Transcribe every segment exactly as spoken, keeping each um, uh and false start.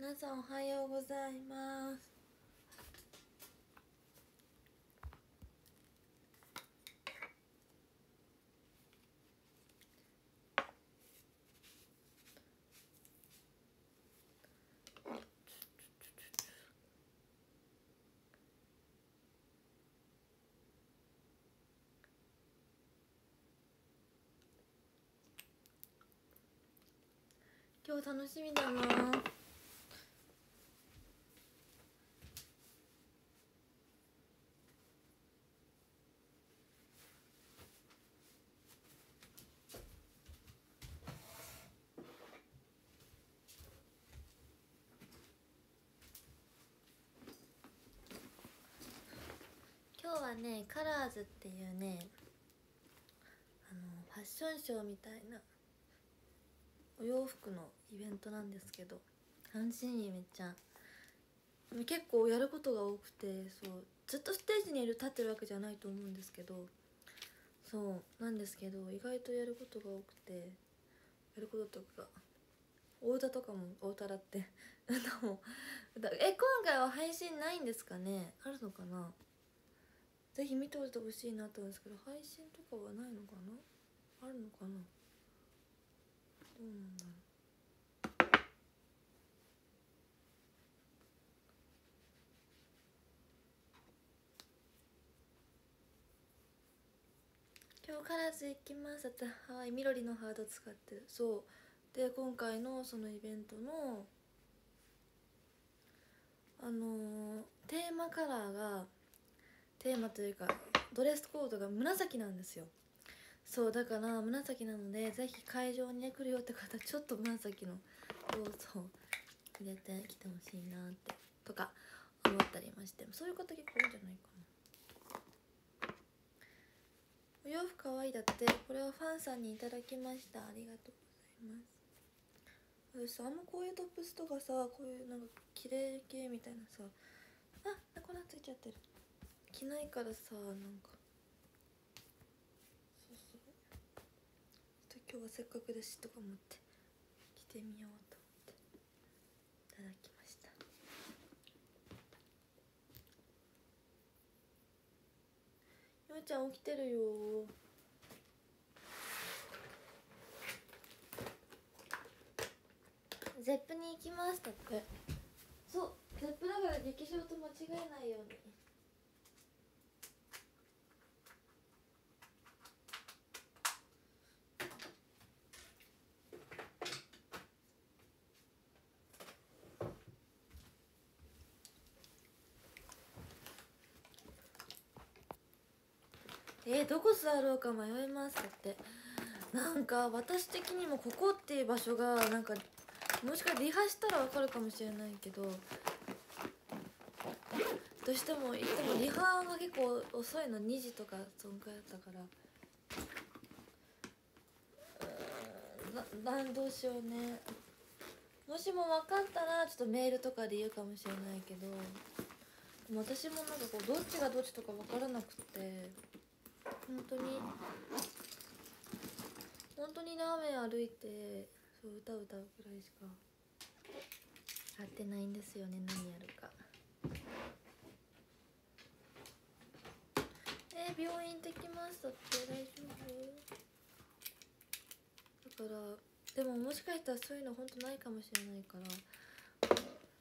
皆さんおはようございます。今日楽しみだな。今日はね、カラーズっていうね、あのファッションショーみたいなお洋服のイベントなんですけど、楽しみ。めっちゃ結構やることが多くて、そうずっとステージにいる立ってるわけじゃないと思うんですけど、そうなんですけど意外とやることが多くて、やることとかお歌とかも、お歌だって歌も歌え今回は配信ないんですかね。あるのかな。ぜひ見ておいてほしいなと思うんですけど、配信とかはないのかな。あるのかな。どうなんだろう。今日からず行きますって。はい、緑のハート使ってる。そうで、今回のそのイベントのあのー、テーマカラーが、テーマというかドレスコードが紫なんですよ。そうだから紫なので、ぜひ会場に、ね、来るよって方、ちょっと紫の要素を入れてきてほしいなってとか思ったりまして、そういう方結構多いんじゃないかな。お洋服かわいいだって。これはファンさんにいただきました。ありがとうございます。私あんまこういうトップスとかさ、こういうなんか綺麗系みたいなさ、あ、粉ついちゃってる、着ないからさ、なんかそうそう、今日はせっかくだしとか思って着てみようと思っていただきました。ようちゃん起きてるよ。ゼップに行きますだって。そう、ゼップだから劇場と間違えないように。えー、どこ座ろうか迷いますだって。なんか私的にもここっていう場所がなんか、もしかリハしたらわかるかもしれないけど、どうしても言ってもリハが結構遅いの、にじとかそんくらいだったから、うーんな、なんどうしようね。もしも分かったらちょっとメールとかで言うかもしれないけど、でも私もなんかこうどっちがどっちとか分からなくて、本当に本当にラーメン歩いてそう歌歌うくらいしかやってないんですよね。何やるか。えー、病院行ってきますだって。大丈夫だから。でももしかしたらそういうの本当ないかもしれないから、ちょ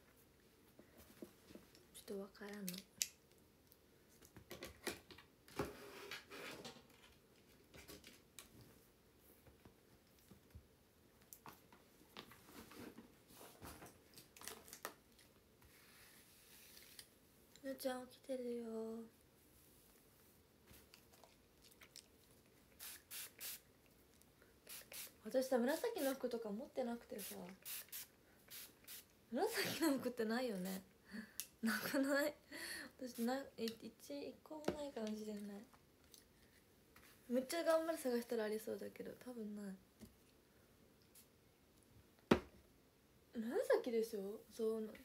っとわからない。ぬちゃん起きてるよ。私さ、紫の服とか持ってなくてさ、紫の服ってないよね。なくない？私な、い一一個もないかもしれない。めっちゃ頑張って探したらありそうだけど、多分ない。紫でしょ。そうな。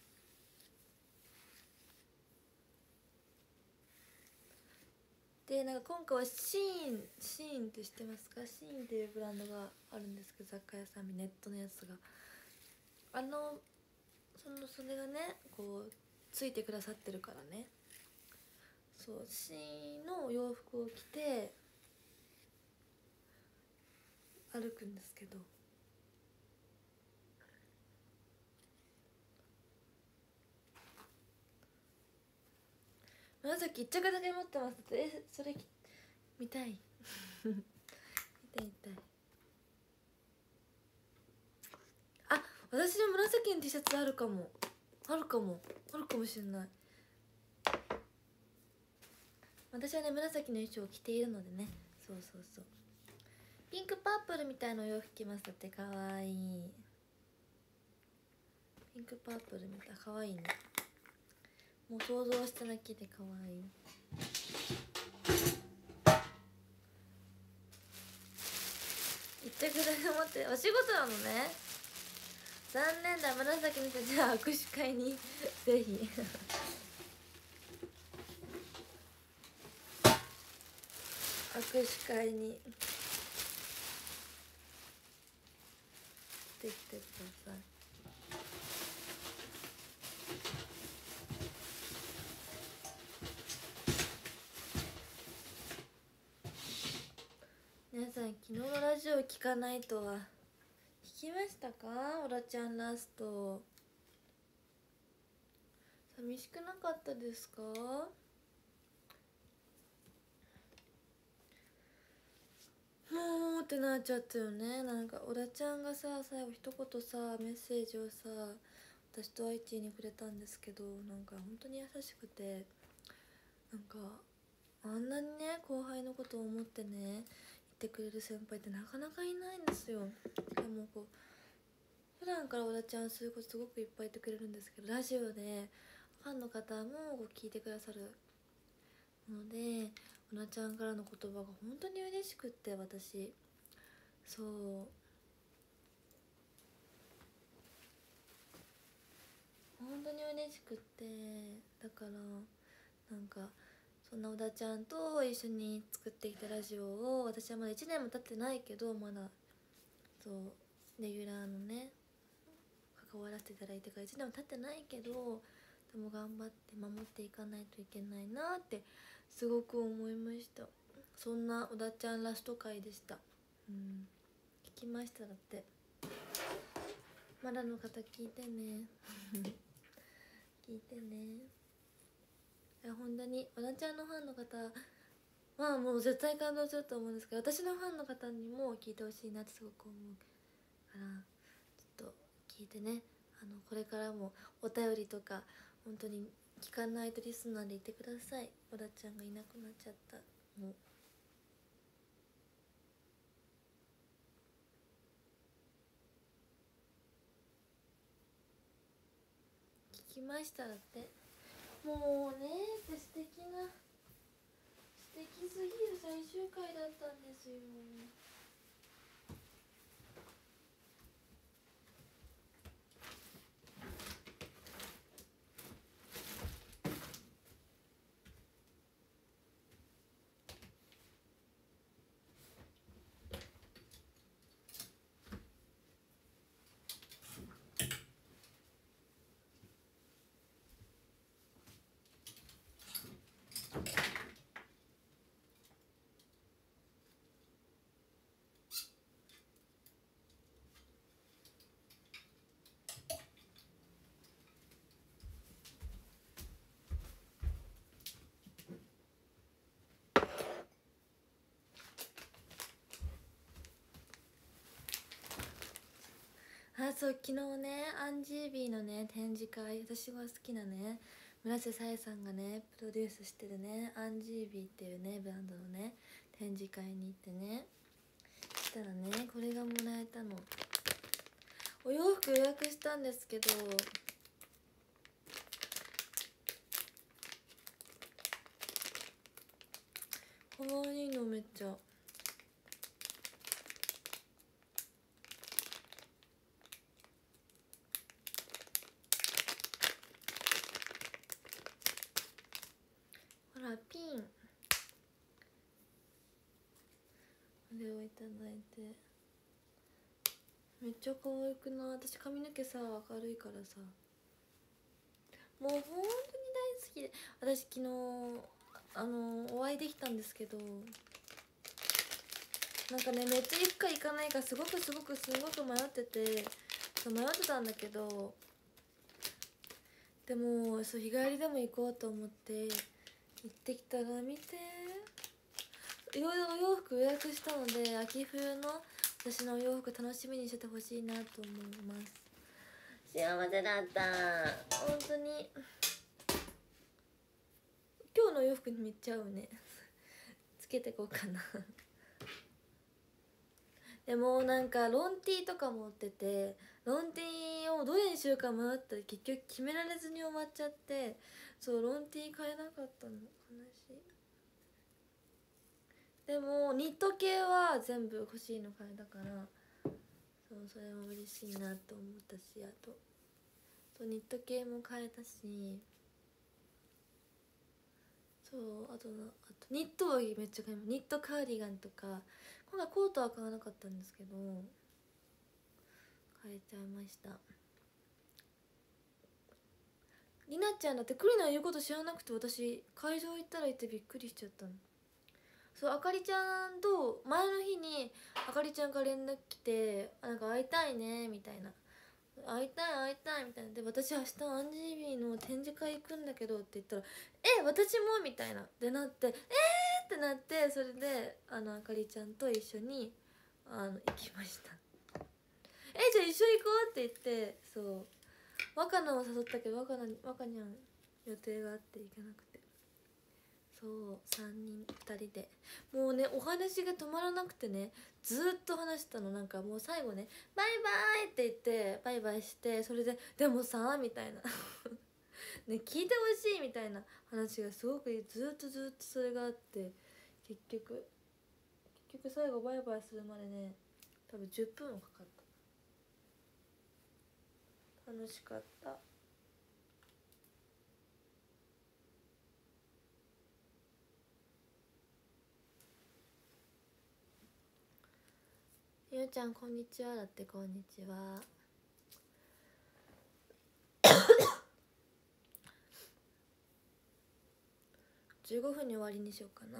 で、なんか今回はシーンシーンって知ってますか？シーンっていうブランドがあるんですけど、雑貨屋さんにネットのやつが、あのそのそれがねこうついてくださってるからね。そう私の洋服を着て歩くんですけど、紫一着だけ持ってます。えそれ見たい見たい見たい。あ、私の紫の T シャツあるかもあるかもあるかもしれない。私はね紫の衣装を着ているのでね。そうそうそう、ピンクパープルみたいなお洋服着ます。だってかわいい。ピンクパープルみたい、かわいいね。もう想像しただけでかわいい。一着だけ持ってお仕事なのね。残念だ。紫の人、じゃあ握手会にぜひ握手会に来てきてください。皆さん昨日のラジオ聞かないとは。聞きましたか？オラちゃんラスト寂しくなかったですか？もうってなっちゃったよね。なんかオラちゃんがさ最後一言さメッセージをさ私とアイチーにくれたんですけど、なんか本当に優しくて、なんかあんなにね後輩のことを思ってね言ってくれる先輩ってなかなかいないんですよ。でもこう普段からオラちゃんそういうことすごくいっぱい言ってくれるんですけど、ラジオでファンの方もこう聞いてくださるのでオラちゃんからの言葉が本当に嬉しくって、私そう本当に嬉しくって、だからなんかそんな小田ちゃんと一緒に作ってきたラジオを、私はまだいちねんも経ってないけど、まだそうレギュラーのね関わらせていただいてからいちねんも経ってないけど、でも頑張って守っていかないといけないなってすごく思いました。そんな小田ちゃんラスト回でした。うん、聞きました。だってまだの方聞いてね聞いてね。いや本当に小田ちゃんのファンの方まあもう絶対感動すると思うんですけど、私のファンの方にも聞いてほしいなってすごく思うからちょっと聞いてね。あのこれからもお便りとか本当に聞かないとリスナーでいてください。小田ちゃんがいなくなっちゃった。もう聞きました。だってもうねって素敵な素敵すぎる最終回だったんですよ。あ、そう昨日ねアンジービーのね展示会、私が好きなね村瀬紗恵さんがねプロデュースしてるねアンジービーっていうねブランドのね展示会に行ってね、したらねこれがもらえたの。お洋服予約したんですけどかわいいのめっちゃ。ほらピンこれをいただいてめっちゃ可愛くない？私髪の毛さ明るいからさもう本当に大好きで、私昨日あのお会いできたんですけど、なんかねめっちゃ行くか行かないかすごくすごくすごく迷ってて、そう迷ってたんだけど、でもそう日帰りでも行こうと思って行ってきたら、見て、いろいろお洋服予約したので、秋冬の私のお洋服楽しみにしててほしいなと思います。幸せだった、本当に。今日のお洋服にめっちゃ合うねつけてこうかなでもなんかロンティーとか持ってて、ロンティーをどれにしようか迷ったら結局決められずに終わっちゃって、そうロンティー買えなかったの、悲しい。でもニット系は全部欲しいの買えたから、そうそれも嬉しいなと思ったし、あとそうニット系も買えたし、そうあとなあとニットはめっちゃ買います。ニットカーディガンとか、今回コートは買わなかったんですけど買えちゃいました。りなちゃんだってクリナ言うこと知らなくて、私会場行ったら行ってびっくりしちゃったの。そう、あかりちゃんと前の日にあかりちゃんから連絡来て、なんか会いたいねみたいな、会いたい会いたいみたいなで、私明日アンジービーの展示会行くんだけどって言ったら、え私もみたいなでなって、えーってなって、それであのあかりちゃんと一緒にあの行きました。えじゃあ一緒行こうって言って、そう若菜を誘ったけど、若菜若にゃん予定があって行けなくて、そうさんにんふたりでもうねお話が止まらなくてね、ずっと話したの。なんかもう最後ねバイバイって言ってバイバイして、それででもさみたいなね聞いてほしいみたいな話がすごくずっとずっとそれがあって、結局結局最後バイバイするまでね多分じゅっぷんはかかった。楽しかった。ゆうちゃんこんにちはだって。こんにちはじゅうごふんに終わりにしようかな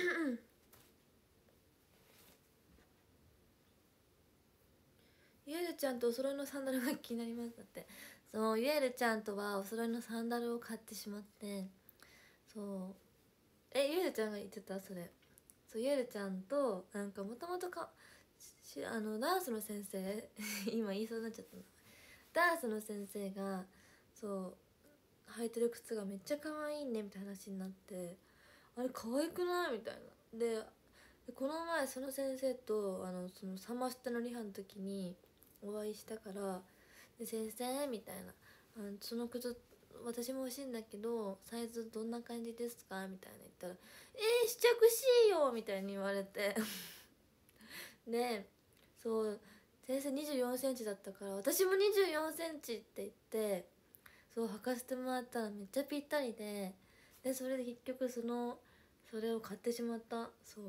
ゆえるちゃんとお揃いのサンダルが気になりますだって。そうゆえるちゃんとはお揃いのサンダルを買ってしまって、そうえゆえるちゃんが言ってたそれ。そうゆえるちゃんとなんかもともとかしあのダンスの先生今言いそうになっちゃったの。ダンスの先生がそう履いてる靴がめっちゃ可愛いねみたいな話になって、あれ可愛くないみたいな。でこの前その先生とあのそのサマステのリハの時にお会いしたから、で先生みたいな、あのその靴私も欲しいんだけどサイズどんな感じですかみたいな言ったら、えー、試着しいよみたいに言われてでそう先生にじゅうよんセンチだったから私もにじゅうよんセンチって言って、そう履かせてもらったらめっちゃぴったりで、でそれで結局そのそれを買ってしまった。そう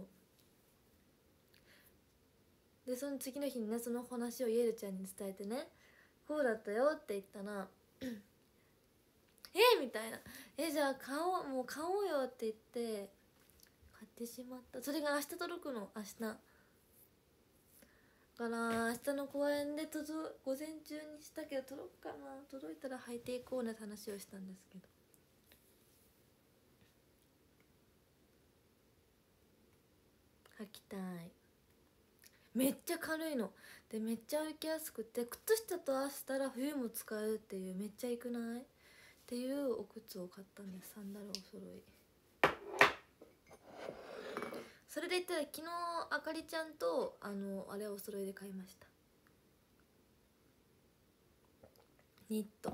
でその次の日にねその話をイエルちゃんに伝えてね、こうだったよって言ったらえみたいな、えじゃあ買おうもう買おうよって言って買ってしまった。それが明日届くの、明日だから明日の公演で届午前中にしたけど届くかな、届いたら履いていこうねって話をしたんですけど、履きたい。めっちゃ軽いのでめっちゃ歩きやすくて、靴下と合わせたら冬も使えるっていう、めっちゃいくないっていうお靴を買ったんです。サンダルお揃い。それで言ったら昨日あかりちゃんとあのあれお揃いで買いました。ニット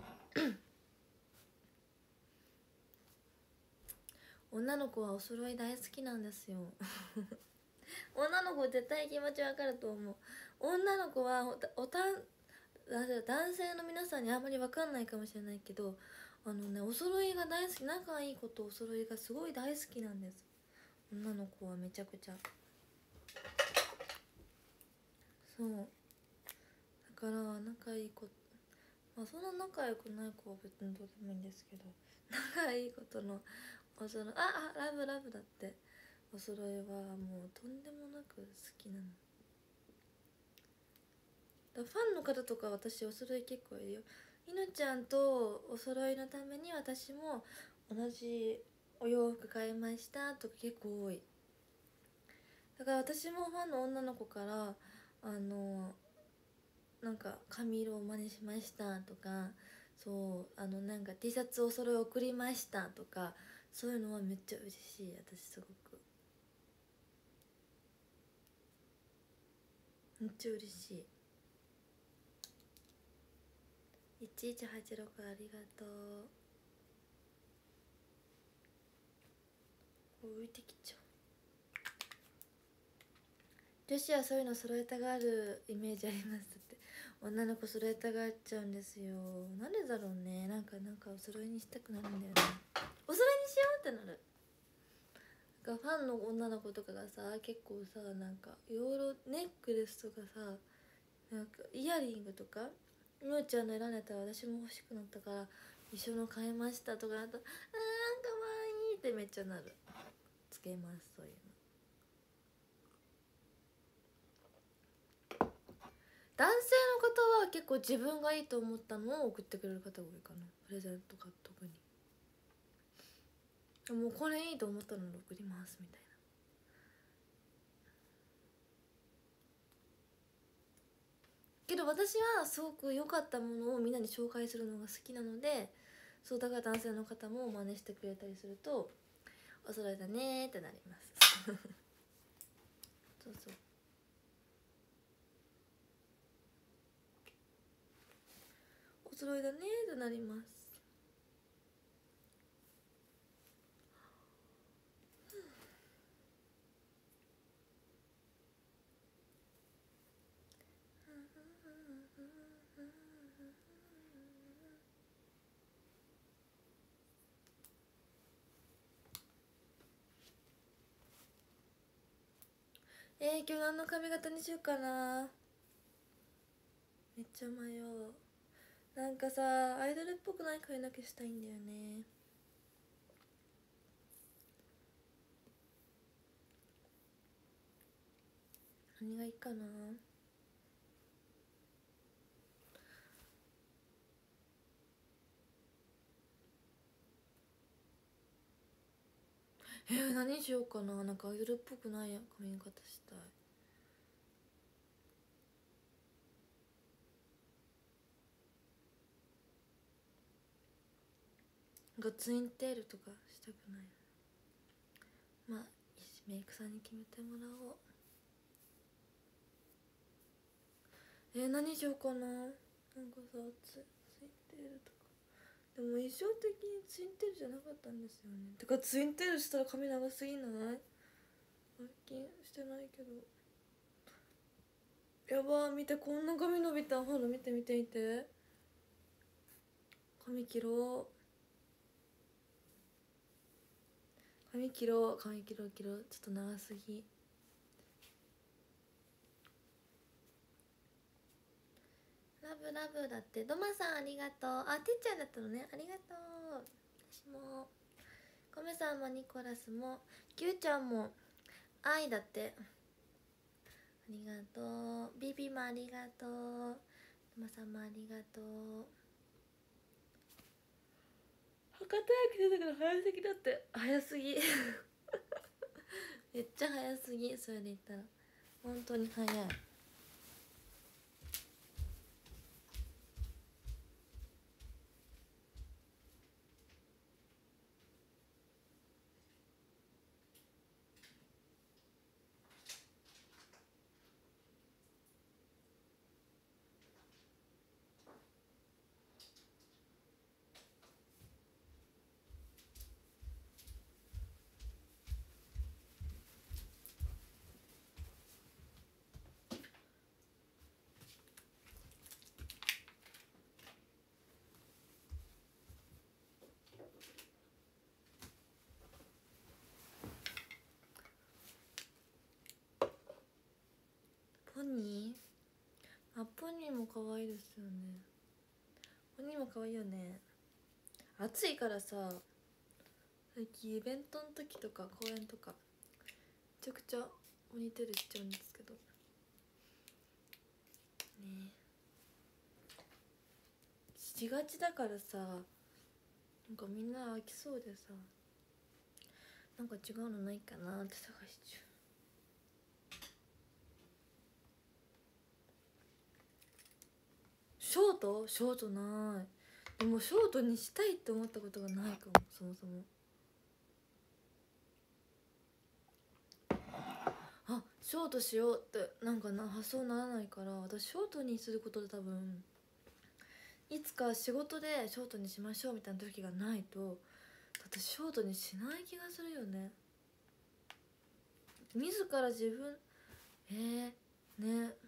女の子はお揃い大好きなんですよ女の子絶対気持ちわかると思う。女の子はおおたん男性の皆さんにあんまり分かんないかもしれないけど、あのねお揃いが大好き、仲いい子とお揃いがすごい大好きなんです。女の子はめちゃくちゃ。そうだから仲いい子まあそんな仲良くない子は別にどうでもいいんですけど、仲いいことのおそろああラブラブだって、お揃いはもうとんでもなく好きなのだ。ファンの方とか私お揃い結構いるよ。いのちゃんとお揃いのために私も同じお洋服買いましたとか結構多い。だから私もファンの女の子からあのなんか髪色を真似しましたとか、そうあのなんか T シャツお揃い送りましたとか、そういうのはめっちゃ嬉しい。私すごくめっちゃ嬉しい。いちいちはちろくありがとう。浮いてきちゃう。女子はそういうの揃えたがるイメージありますって。女の子揃えたがっちゃうんですよ。なんでだろうね。なんかなんかお揃いにしたくなるんだよね。お揃いにしようってなる。なんかファンの女の子とかがさ、結構さ、なんかいろいろネックレスとかさ、なんかイヤリングとかみおちゃんの選んでたら私も欲しくなったから一緒の買いましたとかあと、あーかわいいってめっちゃなる。つけます、そういうの。男性の方は結構自分がいいと思ったのを送ってくれる方が多いかな。プレゼントか特にもうこれいいと思ったので送りますみたいな。けど私はすごく良かったものをみんなに紹介するのが好きなので、そうだから男性の方も真似してくれたりするとお揃いだねーってなりますそうそう、お揃いだねーってなります。えー、今日何の髪型にしようかな。めっちゃ迷う。なんかさ、アイドルっぽくない髪の毛したいんだよね。何がいいかな。えー、何しようかな。なんかアイドルっぽくない髪型したい。なんかツインテールとかしたくない。まあメイクさんに決めてもらおう。えー、何しようかな。なんかさ、ツツインテールとかでも印象的にツインテールじゃなかったんですよね。てかツインテールしたら髪長すぎない？最近してないけど。やばー、見て、こんな髪伸びた。ほら見て見て見て、髪切ろう髪切ろう髪切ろう切ろう。ちょっと長すぎ。ラブラブだって。ドマさんありがとう。あ、てっちゃんだったのね。ありがとう。私も。コメさんもニコラスもキューちゃんも愛だって。ありがとう。ビビもありがとう。ドマさんもありがとう。博多焼き出たけど早すぎだって。早すぎめっちゃ早すぎ。それで言ったら本当に早い。ポニー、あ、ポニーも可愛いですよね。 の可愛いよね。暑いからさ、最近イベントの時とか公演とかめちゃくちゃモニターしちゃうんですけどね。しがちだからさ、なんかみんな飽きそうでさ、なんか違うのないかなって探しちゃう。ショートショートない。でもショートにしたいって思ったことがないかも、そもそも。あ、ショートしようってなんかな発想ならないから、私ショートにすることで多分いつか仕事でショートにしましょうみたいな時がないと私ショートにしない気がするよね。自ら自分えー、ね、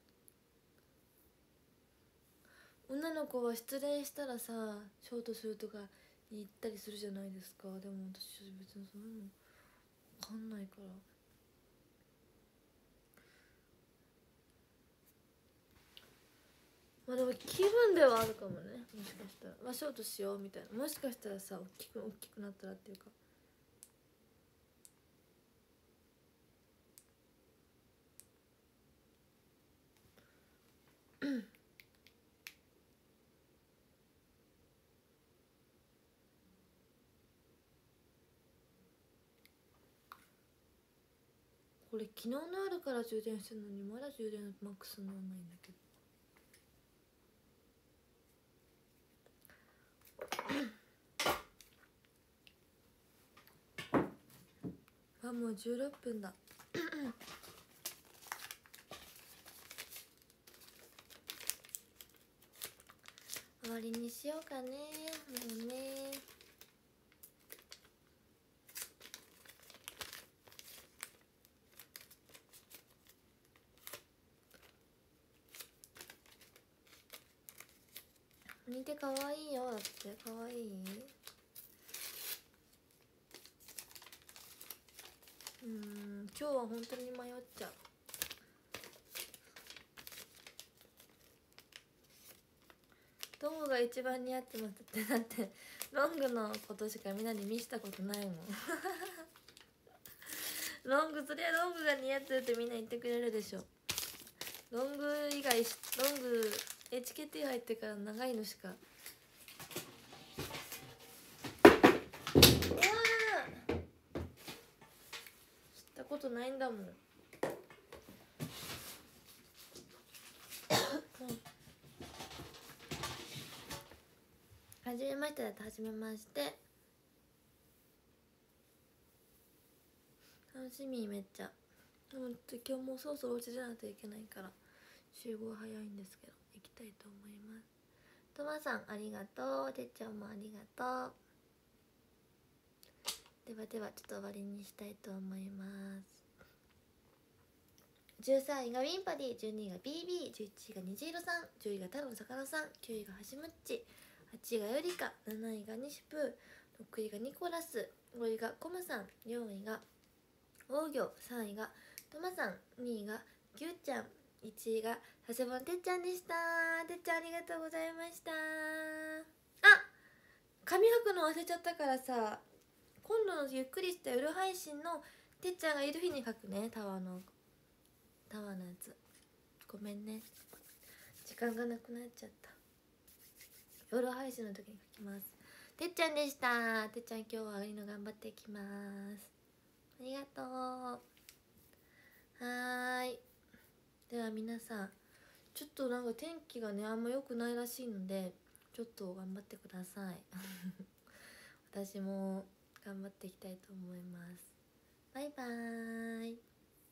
女の子は失恋したらさショートするとか言ったりするじゃないですか。でも私別にそういうの分かんないから。まあでも気分ではあるかもね、もしかしたら。まあショートしようみたいな、もしかしたらさ大きく大きくなったらっていうかこれ昨日の夜から充電してるのにまだ充電マックスにならないんだけどあ、もうじゅうろっぷんだ終わりにしようかね。もうね似て可愛いよ。だって可愛い。うーん、今日は本当に迷っちゃう。どこが一番似合ってますって。だってロングのことしかみんなに見せたことないもんロング、そりゃロングが似合ってるってみんな言ってくれるでしょ。ロング以外、ロング エイチケーティー 入ってから長いのしか。うわー、知ったことないんだもんはじめましてだとはじめまして。楽しみ。めっちゃ。でも今日もうそろそろお家じゃないといけないから集合早いんですけど行きたいと思います。とまさんありがとう。てっちゃんもありがとう。ではではちょっと終わりにしたいと思います。じゅうさんいがウィンパディ、じゅうにいが ビービー、じゅういちいが虹色さん、じゅういが太郎さかなさん、きゅういがはしむっち、はちいがよりか、なないが西プー、ろくいがニコラス、ごいがコムさん、よんいが王魚、さんいがとまさん、にいがぎゅうちゃん、いちいがはしぼんてっちゃんでした。てっちゃんありがとうございました。あ、紙書くの忘れちゃったからさ、今度のゆっくりした夜配信のてっちゃんがいる日に書くね。タワーのタワーのやつごめんね、時間がなくなっちゃった。夜配信の時に書きます。てっちゃんでした。てっちゃん今日はあいの頑張っていきます。ありがとう。はーい、では皆さんちょっとなんか天気がねあんま良くないらしいのでちょっと頑張ってください私も頑張っていきたいと思います。バイバーイ。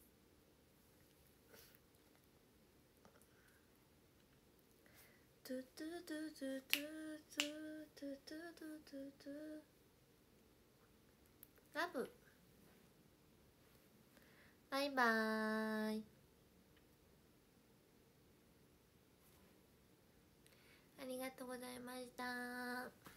トゥトゥトゥトゥトゥトゥトゥトゥトゥトゥラブ。バイバーイ。ありがとうございました。